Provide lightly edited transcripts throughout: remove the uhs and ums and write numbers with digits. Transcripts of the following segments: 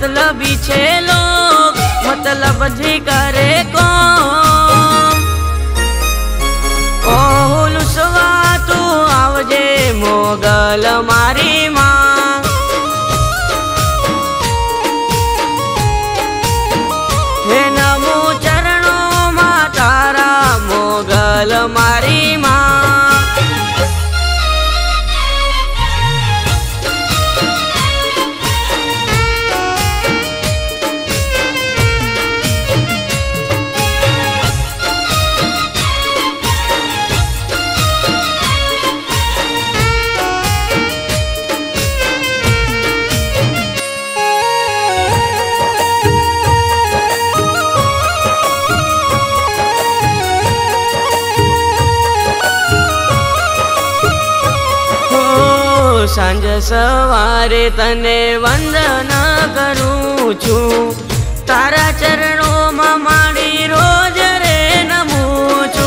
मतलबी छे लोग मतलब जी करे कौन। ओ लुसवा तू आवजे मोगल मारी मां, हे नमो चरणों मां तारा मोगल मारी मां। सांज सवारे तने वंदन करूं छू, तारा चरणों में माड़ी रोज रे नमूं छू।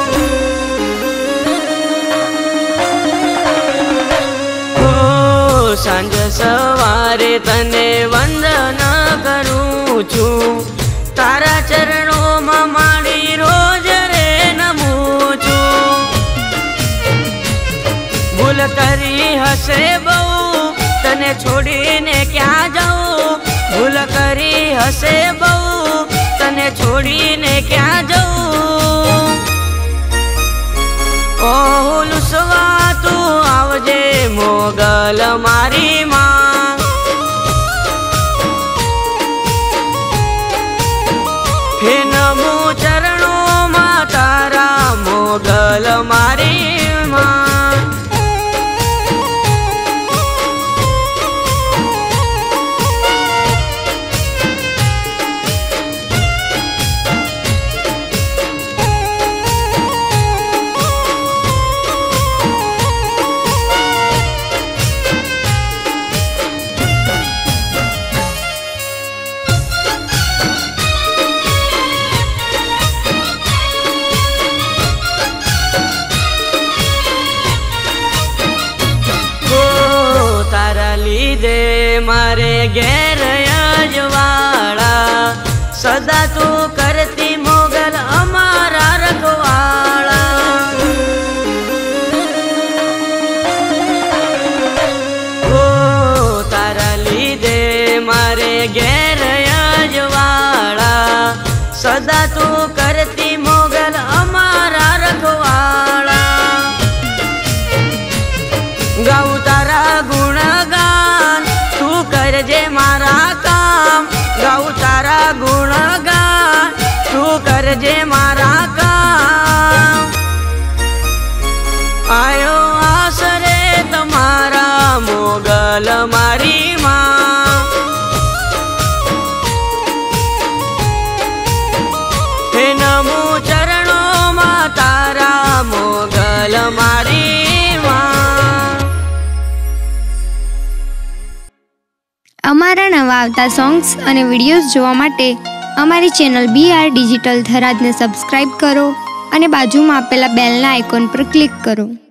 ओ सांज सवारे तने वंदन करूं छू, तारा चरणों में माड़ी रोज रे नमूं छू। भूल करी हसे बहु तने छोड़ी ने क्या जाऊं, भूल करी हसे बहु तने छोड़ी ने क्या जाऊं। ओ लुसवा तू आवजे मोगल मारी मां, हे नमो चरणों मां तारा मोगल मारी मां। दे मारे घेर अजवाड़ा, सदा तू करती मोगल हमारा रखवाड़ा। ओ तारा लीदे मारे घेर अजवाड़ा, सदा तू करती मोगल हमारा रखवाड़ा। गाऊ तारा गुणगान तू करजे मारा काम, गाऊ तारा गुणगान तू करजे मारा काम। आयो आसरे तुम्हारा मोगल मारी मां, हे नमो चरणों मां तारा मोगल मारी मां। अमारा नवा आवता सॉन्ग्स अने विडियोज जोवा माटे अमारी चेनल BR डिजिटल थराद ने सब्सक्राइब करो अने बाजुमां आपेला बेलना आइकॉन पर क्लिक करो।